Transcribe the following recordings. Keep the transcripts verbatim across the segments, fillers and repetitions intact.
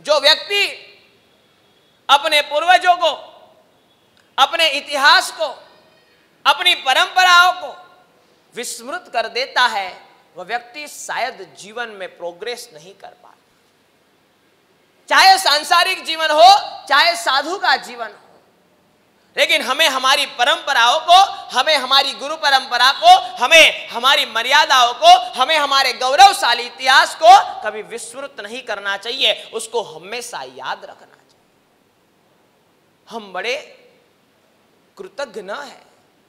जो व्यक्ति अपने पूर्वजों को, अपने इतिहास को, अपनी परंपराओं को विस्मृत कर देता है, वह व्यक्ति शायद जीवन में प्रोग्रेस नहीं कर पाता। चाहे सांसारिक जीवन हो, चाहे साधु का जीवन हो, लेकिन हमें हमारी परंपराओं को, हमें हमारी गुरु परंपरा को, हमें हमारी मर्यादाओं को, हमें हमारे गौरवशाली इतिहास को कभी विस्मृत नहीं करना चाहिए, उसको हमेशा याद रखना चाहिए। हम बड़े कृतज्ञ न हैं,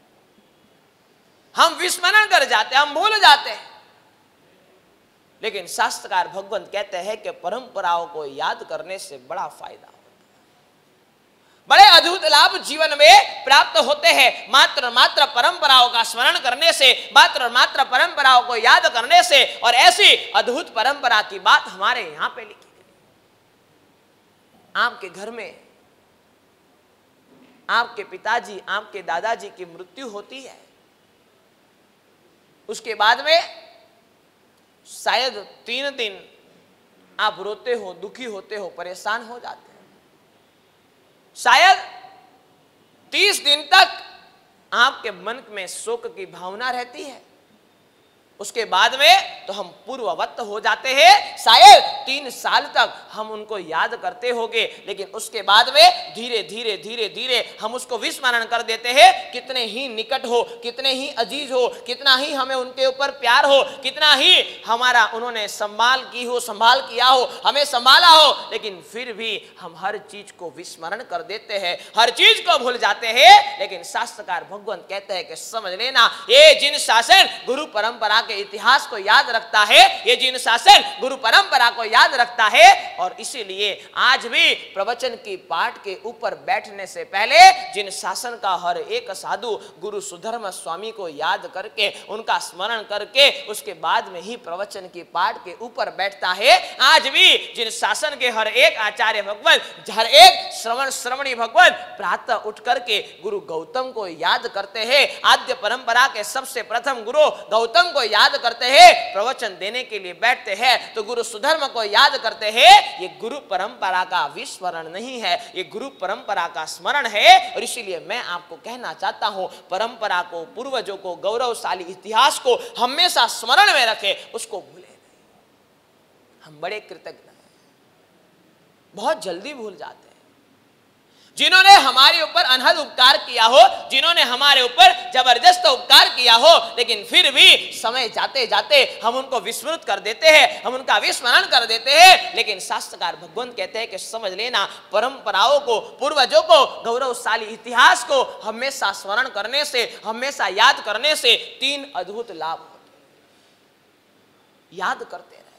हम विस्मरण कर जाते हैं, हम भूल जाते हैं, लेकिन शास्त्रकार भगवंत कहते हैं कि परंपराओं को याद करने से बड़ा फायदा होता है, बड़े अद्भुत लाभ जीवन में प्राप्त होते हैं। मात्र मात्र परंपराओं का स्मरण करने से, मात्र मात्र परंपराओं को याद करने से। और ऐसी अद्भुत परंपरा की बात हमारे यहां पे लिखी गई। आपके घर में आपके पिताजी, आपके दादाजी की मृत्यु होती है, उसके बाद में शायद तीन दिन आप रोते हो, दुखी होते हो, परेशान हो जाते हो। शायद तीस दिन तक आपके मन में शोक की भावना रहती है। उसके बाद में तो हम पूर्ववत हो जाते हैं। शायद तीन साल तक हम उनको याद करते होंगे, लेकिन उसके बाद में धीरे धीरे धीरे धीरे हम उसको विस्मरण कर देते हैं। कितने ही निकट हो, कितने ही अजीज हो, कितना ही हमें उनके ऊपर प्यार हो, कितना ही हमारा उन्होंने संभाल की हो, संभाल किया हो, हमें संभाला हो, लेकिन फिर भी हम हर चीज को विस्मरण कर देते हैं, हर चीज को भूल जाते हैं। लेकिन शास्त्रकार भगवंत कहते हैं कि समझ लेना, ये जिन शासन गुरु परंपरा के इतिहास को याद रखता है, ये जिन शासन गुरु परंपरा को याद रखता है, और इसीलिए आज भी प्रवचन की पाठ के ऊपर बैठने से पहले जिन शासन का हर एक साधु गुरु सुधर्म स्वामी को याद करके, उनका स्मरण करके, उसके बाद में ही प्रवचन की पाठ के ऊपर बैठता है, आज भी जिन शासन के हर एक आचार्य भगवान, हर एक श्रवण श्रवणी भगवान प्रातः उठ करके गुरु गौतम को याद करते हैं, आद्य परंपरा के सबसे प्रथम गुरु गौतम को याद करते हैं, प्रवचन देने के लिए बैठते हैं तो गुरु सुधर्म को याद करते हैं। ये गुरु परंपरा का विस्मरण नहीं है, ये गुरु परंपरा का स्मरण है। और इसीलिए मैं आपको कहना चाहता हूं, परंपरा को, पूर्वजों को, गौरवशाली इतिहास को हमेशा स्मरण में रखें, उसको भूले नहीं। हम बड़े कृतज्ञ हैं, बहुत जल्दी भूल जाते हैं। जिन्होंने हमारे ऊपर अनहद उपकार किया हो, जिन्होंने हमारे ऊपर जबरदस्त उपकार किया हो, लेकिन फिर भी समय जाते जाते हम उनको विस्मृत कर देते हैं, हम उनका विस्मरण कर देते हैं। लेकिन शास्त्रकार भगवंत कहते हैं कि समझ लेना, परंपराओं को, पूर्वजों को, गौरवशाली इतिहास को हमेशा स्मरण करने से, हमेशा याद करने से तीन अद्भुत लाभ होते हैं। याद करते रहे।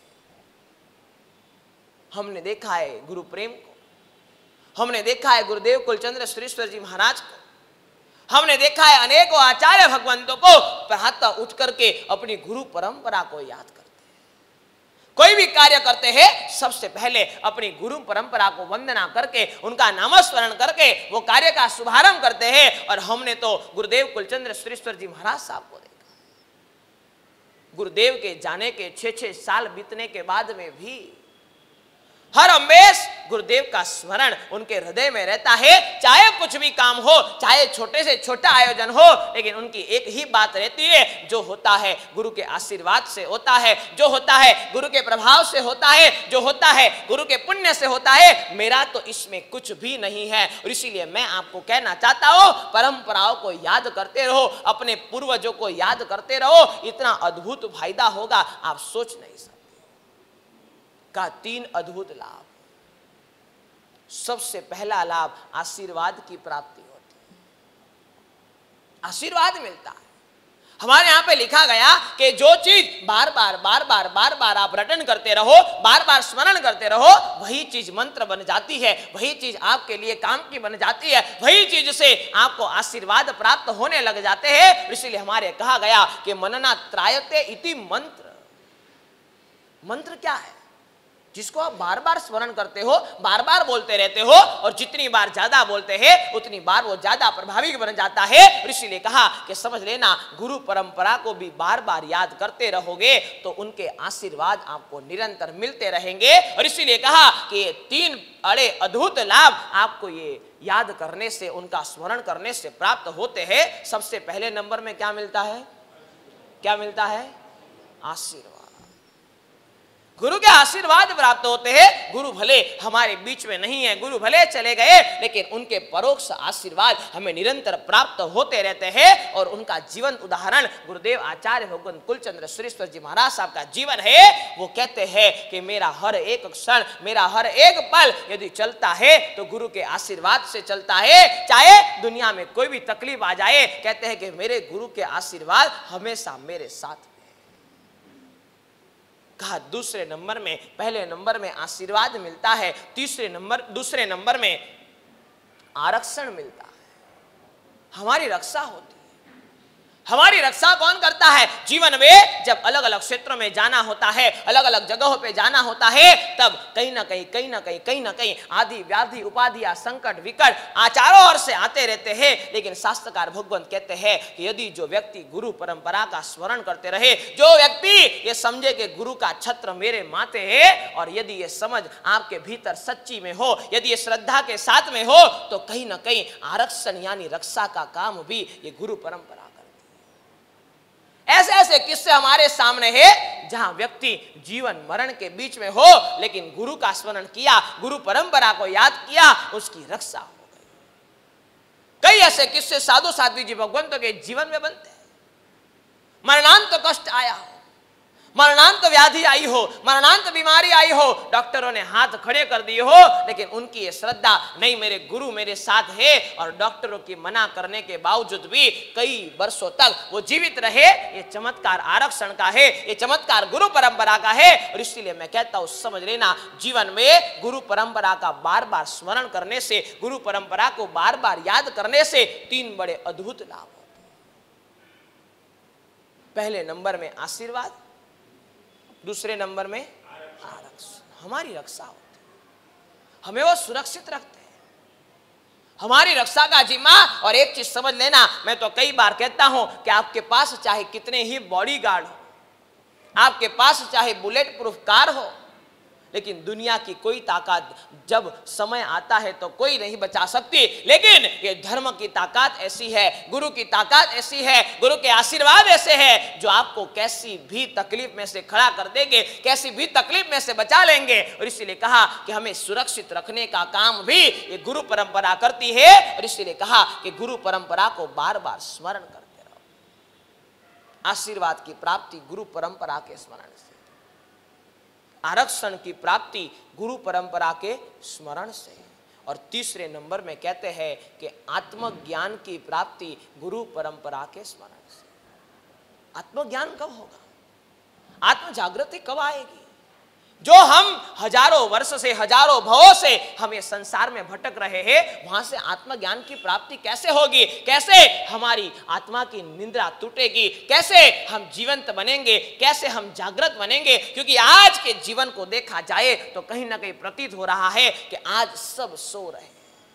हमने देखा है गुरु प्रेम को, हमने देखा है गुरुदेव कुलचंद्र श्रीश्वर जी महाराज को, हमने देखा है अनेकों आचार्य भगवंतों को प्रातः उठ करके अपनी गुरु परंपरा को याद करते हैं। कोई भी कार्य करते हैं, सबसे पहले अपनी गुरु परंपरा को वंदना करके, उनका नामस्मरण करके वो कार्य का शुभारंभ करते हैं। और हमने तो गुरुदेव कुलचंद्र श्रीश्वर जी महाराज साहब को देखा, गुरुदेव के जाने के छह छह साल बीतने के बाद में भी हर हमेश गुरुदेव का स्मरण उनके हृदय में रहता है। चाहे कुछ भी काम हो, चाहे छोटे से छोटा आयोजन हो, लेकिन उनकी एक ही बात रहती है, जो होता है गुरु के आशीर्वाद से होता है, जो होता है गुरु के प्रभाव से होता है, जो होता है गुरु के पुण्य से होता है, मेरा तो इसमें कुछ भी नहीं है। और इसीलिए मैं आपको कहना चाहता हूं, परंपराओं को याद करते रहो, अपने पूर्वजों को याद करते रहो, इतना अद्भुत फायदा होगा आप सोच नहीं सकते। का तीन अद्भुत लाभ। सबसे पहला लाभ, आशीर्वाद की प्राप्ति होती है, आशीर्वाद मिलता है। हमारे यहां पे लिखा गया कि जो चीज बार बार बार बार बार बार आप रटन करते रहो, बार बार स्मरण करते रहो, वही चीज मंत्र बन जाती है, वही चीज आपके लिए काम की बन जाती है, वही चीज से आपको आशीर्वाद प्राप्त होने लग जाते हैं। इसलिए हमारे कहा गया कि मनना त्रायते इति मंत्र। मंत्र क्या है? जिसको आप बार बार स्मरण करते हो, बार बार बोलते रहते हो, और जितनी बार ज्यादा बोलते हैं उतनी बार वो ज्यादा प्रभावी बन जाता है। और इसीलिए कहा कि समझ लेना, गुरु परंपरा को भी बार बार याद करते रहोगे तो उनके आशीर्वाद आपको निरंतर मिलते रहेंगे। और इसीलिए कहा कि ये तीन बड़े अद्भुत लाभ आपको ये याद करने से, उनका स्मरण करने से प्राप्त होते हैं। सबसे पहले नंबर में क्या मिलता है? क्या मिलता है? आशीर्वाद। गुरु के आशीर्वाद प्राप्त होते हैं। गुरु भले हमारे बीच में नहीं है, गुरु भले चले गए, लेकिन उनके परोक्ष आशीर्वाद हमें निरंतर प्राप्त होते रहते हैं। और उनका जीवन उदाहरण गुरुदेव आचार्य भगवान कुलचंद्र सुरेश्वर जी महाराज साहब का जीवन है। वो कहते हैं कि मेरा हर एक क्षण, मेरा हर एक पल यदि चलता है तो गुरु के आशीर्वाद से चलता है। चाहे दुनिया में कोई भी तकलीफ आ जाए, कहते हैं कि मेरे गुरु के आशीर्वाद हमेशा मेरे साथ। कहा दूसरे नंबर में, पहले नंबर में आशीर्वाद मिलता है, तीसरे नंबर दूसरे नंबर में आरक्षण मिलता है। हमारी रक्षा होती है। हमारी रक्षा कौन करता है? जीवन में जब अलग अलग क्षेत्रों में जाना होता है, अलग अलग जगहों पे जाना होता है, तब कहीं ना कहीं कहीं ना कहीं कहीं ना कहीं आदि व्याधि उपाधियां संकट विकट आचारों ओर से आते रहते हैं। लेकिन शास्त्रकार भगवंत कहते हैं कि यदि जो व्यक्ति गुरु परंपरा का स्मरण करते रहे, जो व्यक्ति ये समझे कि गुरु का छत्र मेरे माथे है, और यदि ये समझ आपके भीतर सच्ची में हो, यदि ये श्रद्धा के साथ में हो, तो कहीं ना कहीं आरक्षण यानी रक्षा का काम भी ये गुरु परंपरा। ऐसे ऐसे किस्से हमारे सामने हैं जहां व्यक्ति जीवन मरण के बीच में हो, लेकिन गुरु का स्मरण किया, गुरु परंपरा को याद किया, उसकी रक्षा हो गई। कई ऐसे किस्से साधु साध्वी जी भगवंतों के जीवन में बनते हैं। मरणांत कष्ट आया हो, मरणांत व्याधि आई हो, मरणांत बीमारी आई हो, डॉक्टरों ने हाथ खड़े कर दिए हो, लेकिन उनकी ये श्रद्धा नहीं, मेरे गुरु मेरे साथ है, और डॉक्टरों की मना करने के बावजूद भी कई वर्षों तक वो जीवित रहे। ये चमत्कार आरक्षण का है, ये चमत्कार गुरु परंपरा का है। और इसलिए मैं कहता हूं, समझ लेना, जीवन में गुरु परंपरा का बार बार स्मरण करने से, गुरु परंपरा को बार बार याद करने से तीन बड़े अद्भुत लाभ होते हैं। पहले नंबर में आशीर्वाद, दूसरे नंबर में आरक्षण। हमारी रक्षा होती है, हमें वो सुरक्षित रखते हैं, हमारी रक्षा का जिम्मा। और एक चीज समझ लेना, मैं तो कई बार कहता हूं कि आपके पास चाहे कितने ही बॉडीगार्ड हो, आपके पास चाहे बुलेट प्रूफ कार हो, लेकिन दुनिया की कोई ताकत जब समय आता है तो कोई नहीं बचा सकती। लेकिन ये धर्म की ताकत ऐसी है, गुरु की ताकत ऐसी है, गुरु के आशीर्वाद ऐसे हैं जो आपको कैसी भी तकलीफ में से खड़ा कर देंगे, कैसी भी तकलीफ में से बचा लेंगे। और इसीलिए कहा कि हमें सुरक्षित रखने का काम भी ये गुरु परंपरा करती है। और इसीलिए कहा कि गुरु परंपरा को बार बार स्मरण करते रहो। आशीर्वाद की प्राप्ति गुरु परंपरा के स्मरण से, आरक्षण की प्राप्ति गुरु परंपरा के स्मरण से, और तीसरे नंबर में कहते हैं कि आत्मज्ञान की प्राप्ति गुरु परंपरा के स्मरण से। आत्मज्ञान कब होगा? आत्म जागृति कब आएगी? जो हम हजारों वर्ष से, हजारों भवों से हम ये संसार में भटक रहे हैं, वहां से आत्मज्ञान की प्राप्ति कैसे होगी? कैसे हमारी आत्मा की निद्रा टूटेगी? कैसे हम जीवंत बनेंगे? कैसे हम जागृत बनेंगे? क्योंकि आज के जीवन को देखा जाए तो कहीं ना कहीं प्रतीत हो रहा है कि आज सब सो रहे हैं,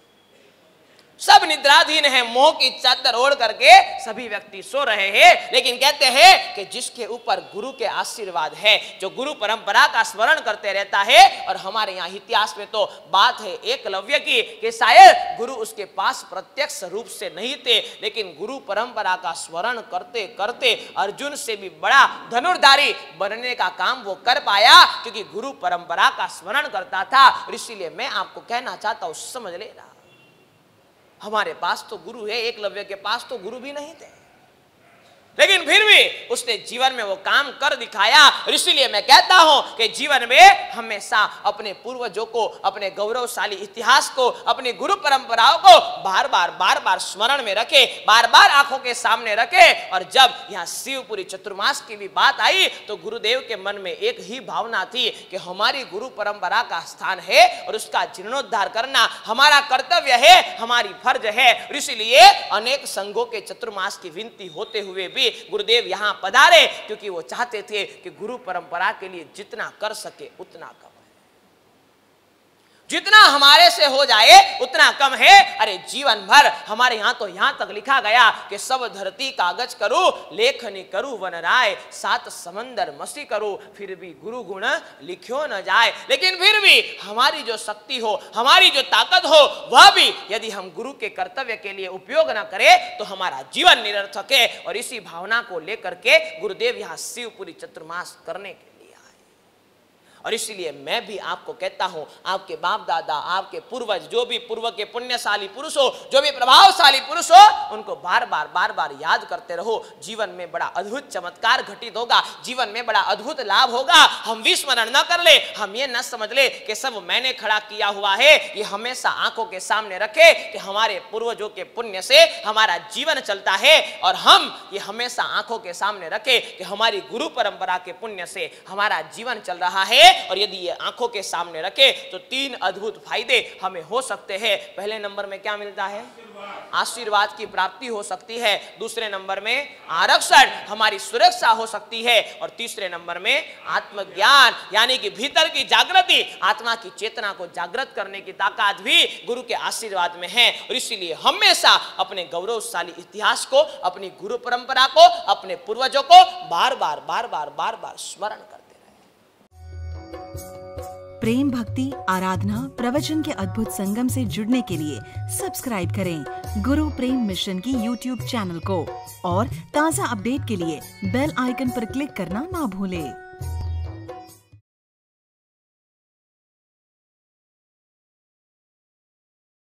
सब निद्राधीन है, मोह की चादर ओढ़ करके सभी व्यक्ति सो रहे हैं। लेकिन कहते हैं कि जिसके ऊपर गुरु के आशीर्वाद है, जो गुरु परंपरा का स्मरण करते रहता है, और हमारे यहाँ इतिहास में तो बात है एकलव्य की कि शायद गुरु उसके पास प्रत्यक्ष रूप से नहीं थे, लेकिन गुरु परंपरा का स्मरण करते करते अर्जुन से भी बड़ा धनुर्धारी बनने का काम वो कर पाया, क्योंकि गुरु परंपरा का स्मरण करता था। और इसीलिए मैं आपको कहना चाहता हूं, समझ लेना, हमारे पास तो गुरु है, एकलव्य के पास तो गुरु भी नहीं थे, लेकिन फिर भी उसने जीवन में वो काम कर दिखाया। और इसीलिए मैं कहता हूं कि जीवन में हमेशा अपने पूर्वजों को, अपने गौरवशाली इतिहास को, अपनी गुरु परंपराओं को बार बार बार बार स्मरण में रखे, बार बार आंखों के सामने रखे। और जब यहाँ शिवपुरी चतुर्मास की भी बात आई तो गुरुदेव के मन में एक ही भावना थी कि हमारी गुरु परंपरा का स्थान है और उसका जीर्णोद्धार करना हमारा कर्तव्य है, हमारी फर्ज है। और इसीलिए अनेक संघों के चतुर्मास की विनती होते हुए भी गुरुदेव यहां पधारे, क्योंकि वो चाहते थे कि गुरु परंपरा के लिए जितना कर सके उतना करें। जितना हमारे से हो जाए उतना कम है। अरे जीवन भर हमारे यहाँ तो यहाँ तक लिखा गया कि सब धरती कागज करूं, लेखनी करूं वन राय, सात समंदर मसी करूं, फिर भी गुरु गुण लिखो न जाए। लेकिन फिर भी हमारी जो शक्ति हो, हमारी जो ताकत हो, वह भी यदि हम गुरु के कर्तव्य के लिए उपयोग न करें तो हमारा जीवन निरर्थक है। और इसी भावना को लेकर के गुरुदेव यहाँ शिवपुरी चतुर्मास करने के और इसलिए मैं भी आपको कहता हूं, आपके बाप दादा, आपके पूर्वज, जो भी पूर्व के पुण्यशाली पुरुष हो, जो भी प्रभावशाली पुरुष हो, उनको बार बार बार बार याद करते रहो। जीवन में बड़ा अद्भुत चमत्कार घटित होगा, जीवन में बड़ा अद्भुत लाभ होगा। हम विस्मरण न कर ले, हम ये न समझ ले कि सब मैंने खड़ा किया हुआ है। ये हमेशा आंखों के सामने रखे कि हमारे पूर्वजों के पुण्य से हमारा जीवन चलता है, और हम ये हमेशा आंखों के सामने रखे कि हमारी गुरु परंपरा के पुण्य से हमारा जीवन चल रहा है। और यदि ये आंखों के सामने रखे तो तीन अद्भुत फायदे हमें हो सकते हैं। पहले नंबर में क्या मिलता है? आशीर्वाद की प्राप्ति हो सकती है। दूसरे नंबर में आरक्षण, हमारी सुरक्षा हो सकती है। और तीसरे नंबर में आत्मज्ञान, यानी कि भीतर की जागृति, आत्मा की चेतना को जागृत करने की ताकत भी गुरु के आशीर्वाद में है। और इसीलिए हमेशा अपने गौरवशाली इतिहास को, अपनी गुरु परंपरा को, अपने पूर्वजों को बार बार बार बार बार बार स्मरण करते रहे। प्रेम, भक्ति, आराधना, प्रवचन के अद्भुत संगम से जुड़ने के लिए सब्सक्राइब करें गुरु प्रेम मिशन की यूट्यूब चैनल को, और ताज़ा अपडेट के लिए बेल आइकन पर क्लिक करना ना भूलें।